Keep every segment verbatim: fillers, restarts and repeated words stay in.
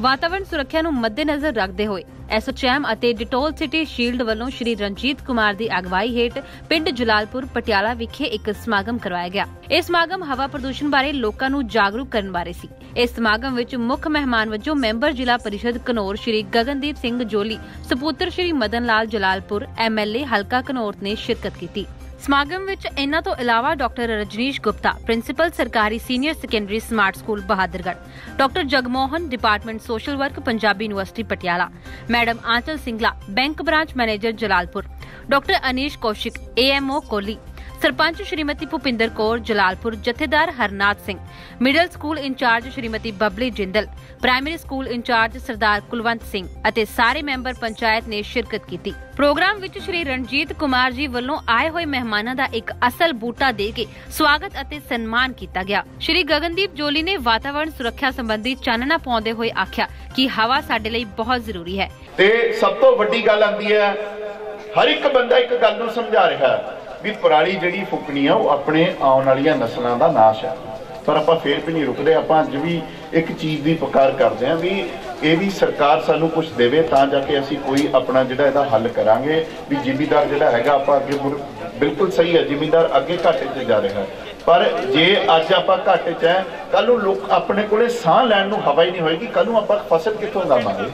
ਵਾਤਾਵਰਣ ਸੁਰੱਖਿਆ ਨੂੰ ਮੱਦੇਨਜ਼ਰ ਰੱਖਦੇ ਹੋਏ ਐਸਓਚੈਮ ਅਤੇ ਡਿਟੋਲ ਸਿਟੀ ਸ਼ੀਲਡ ਵੱਲੋਂ ਸ਼੍ਰੀ ਰਣਜੀਤ ਕੁਮਾਰ ਦੀ ਅਗਵਾਈ ਹੇਠ ਪਿੰਡ ਜਲਾਲਪੁਰ ਪਟਿਆਲਾ ਵਿਖੇ ਇੱਕ ਸਮਾਗਮ ਕਰਵਾਇਆ ਗਿਆ। ਇਹ ਸਮਾਗਮ ਹਵਾ ਪ੍ਰਦੂਸ਼ਣ ਬਾਰੇ ਲੋਕਾਂ ਨੂੰ ਜਾਗਰੂਕ ਕਰਨ ਬਾਰੇ ਸੀ। ਇਸ ਸਮਾਗਮ ਵਿੱਚ ਮੁੱਖ ਮਹਿਮਾਨ ਵਜੋਂ ਮੈਂਬਰ ਜ਼ਿਲ੍ਹਾ ਪਰਿਸ਼ਦ ਘਨੌਰ ਸ਼੍ਰੀ ਗਗਨਦੀਪ ਸਿੰਘ ਜੋਲੀ, ਸਪੁੱਤਰ ਸ਼੍ਰੀ ਮਦਨ ਲਾਲ ਜਲਾਲਪੁਰ, ਐਮਐਲਏ ਹਲਕਾ ਘਨੌਰ ਨੇ ਸ਼ਿਰਕਤ ਕੀਤੀ। ਸਮਾਗਮ ਵਿੱਚ ਇਹਨਾਂ ਤੋਂ ਇਲਾਵਾ ਡਾਕਟਰ ਰਜਨੀਸ਼ ਗੁਪਤਾ, ਪ੍ਰਿੰਸੀਪਲ ਸਰਕਾਰੀ senior secondary smart school Bahadurgarh, doctor Jagmohan, department social work, Punjabi university Patiala, madam Aanchal Singla, bank branch manager Jalalpur, doctor Anish Kaushik, AMO Kohli, sarpanch Shrimati Bhupinder Kaur Jalalpur, Jathedar Harnath Singh, middle school incharge Shrimati Babli Jindal, primary school incharge Sardar Kulwant Singh ਅਤੇ ਸਾਰੇ ਮੈਂਬਰ ਪੰਚਾਇਤ ਨੇ ਸ਼ਿਰਕਤ ਕੀਤੀ। ਪ੍ਰੋਗਰਾਮ ਵਿੱਚ ਸ਼੍ਰੀ ਰਣਜੀਤ ਕੁਮਾਰ ਜੀ ਵੱਲੋਂ ਆਏ ਹੋਏ ਮਹਿਮਾਨਾਂ ਦਾ ਇੱਕ ਅਸਲ ਬੂਟਾ ਦੇ ਕੇ ਸਵਾਗਤ ਅਤੇ ਸਨਮਾਨ ਕੀਤਾ ਗਿਆ। ਸ਼੍ਰੀ ਗਗਨਦੀਪ ਜੋਲੀ ਨੇ ਵਾਤਾਵਰਣ ਸੁਰੱਖਿਆ ਸੰਬੰਧੀ ਚਾਨਣਾ ਪਾਉਂਦੇ ਹੋਏ ਆਖਿਆ ਕਿ ਹਵਾ ਸਾਡੇ ਲਈ ਬਹੁਤ ਜ਼ਰੂਰੀ ਹੈ ਤੇ ਸਭ ਤੋਂ ਵੱਡੀ ਗੱਲ ਆਂਦੀ ਹੈ, ਹਰ ਇੱਕ ਬੰਦਾ ਇੱਕ ਗੱਲ ਨੂੰ ਸਮਝਾ ਰਿਹਾ ਹੈ ਵੀ ਪਰਾਲੀ ਜਿਹੜੀ ਫੁੱਕਣੀ ਆ ਉਹ ਆਪਣੇ ਆਉਣ ਵਾਲੀਆਂ ਨਸਲਾਂ ਦਾ ਨਾਸ਼ ਹੈ। ਪਰ ਆਪਾਂ ਫੇਰ ਵੀ ਨਹੀਂ ਰੁਕਦੇ। ਆਪਾਂ ਅੱਜ ਵੀ ਇੱਕ ਚੀਜ਼ ਦੀ ਪੁਕਾਰ ਕਰਦੇ ਹਾਂ ਵੀ ਇਹ ਵੀ ਸਰਕਾਰ ਸਾਨੂੰ ਕੁਝ ਦੇਵੇ ਤਾਂ ਜਾ ਕੇ ਅਸੀਂ ਕੋਈ ਆਪਣਾ ਜਿਹੜਾ ਇਹਦਾ ਹੱਲ ਕਰਾਂਗੇ। ਵੀ ਜ਼ਿਮੀਂਦਾਰ ਜਿਹੜਾ ਹੈਗਾ ਆਪਾਂ ਅੱਗੇ ਬਿਲਕੁਲ ਸਹੀ ਹੈ, ਜ਼ਿਮੀਂਦਾਰ ਅੱਗੇ ਘਾਟੇ 'ਚ ਜਾ ਰਿਹਾ, ਪਰ ਜੇ ਅੱਜ ਆਪਾਂ ਘਾਟੇ 'ਚ ਹੈ, ਕੱਲ ਨੂੰ ਲੋਕ ਆਪਣੇ ਕੋਲੇ ਸਾਹ ਲੈਣ ਨੂੰ ਹਵਾ ਹੀ ਨਹੀਂ ਹੋਏਗੀ। ਕੱਲ ਨੂੰ ਆਪਾਂ ਫਸਲ ਕਿੱਥੋਂ ਲਾਵਾਂਗੇ?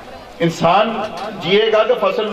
इंसान जिएगा तो फसल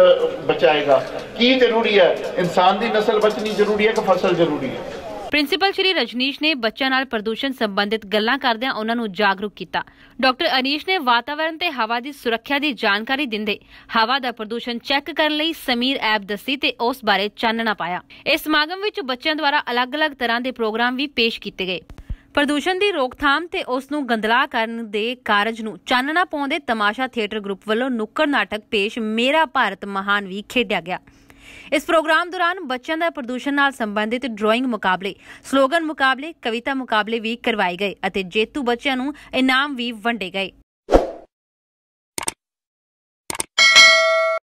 बचाएगा। की जरूरी है? इंसान की नस्ल बचनी जरूरी है कि फसल जरूरी है? ਪ੍ਰਿੰਸੀਪਲ ਸ਼੍ਰੀ ਰਜਨੀਸ਼ ਨੇ ਬੱਚਿਆਂ ਨਾਲ ਪ੍ਰਦੂਸ਼ਣ ਸੰਬੰਧਿਤ ਗੱਲਾਂ ਕਰਦਿਆਂ ਉਹਨਾਂ ਨੂੰ ਜਾਗਰੂਕ ਕੀਤਾ। ਡਾਕਟਰ ਅਨੀਸ਼ ਨੇ ਵਾਤਾਵਰਣ ਤੇ ਹਵਾ ਦੀ ਸੁਰੱਖਿਆ ਦੀ ਜਾਣਕਾਰੀ ਦਿੰਦੇ ਹਵਾ ਦਾ ਪ੍ਰਦੂਸ਼ਣ ਚੈੱਕ ਕਰਨ ਲਈ ਸਮੀਰ ਐਪ ਦੱਸੀ ਤੇ ਉਸ ਬਾਰੇ ਚਾਨਣਾ ਪਾਇਆ। ਇਸ ਸਮਾਗਮ ਵਿੱਚ ਬੱਚਿਆਂ ਦੁਆਰਾ ਅਲੱਗ-ਅਲੱਗ ਤਰ੍ਹਾਂ ਦੇ ਪ੍ਰੋਗਰਾਮ ਵੀ ਪੇਸ਼ ਕੀਤੇ ਗਏ। ਪ੍ਰਦੂਸ਼ਣ ਦੀ ਰੋਕਥਾਮ ਤੇ ਉਸ ਨੂੰ ਗੰਦਲਾ ਕਰਨ ਦੇ ਕਾਰਜ ਨੂੰ ਚਾਨਣਾ ਪਾਉਂਦੇ ਤਮਾਸ਼ਾ ਥੀਏਟਰ ਗਰੁੱਪ ਵੱਲੋਂ ਨੁੱਕੜ ਨਾਟਕ ਪੇਸ਼ ਮੇਰਾ ਭਾਰਤ ਮਹਾਨ ਵੀ ਖੇਡਿਆ ਗਿਆ। ਇਸ ਪ੍ਰੋਗਰਾਮ ਦੌਰਾਨ ਬੱਚਿਆਂ ਦਾ ਪ੍ਰਦੂਸ਼ਣ ਨਾਲ ਸੰਬੰਧਿਤ ਡਰਾਇੰਗ ਮੁਕਾਬਲੇ, ਸਲੋਗਨ ਮੁਕਾਬਲੇ, ਕਵਿਤਾ ਮੁਕਾਬਲੇ ਵੀ ਕਰਵਾਏ ਗਏ ਅਤੇ ਜੇਤੂ ਬੱਚਿਆਂ ਨੂੰ ਇਨਾਮ ਵੀ ਵੰਡੇ ਗਏ।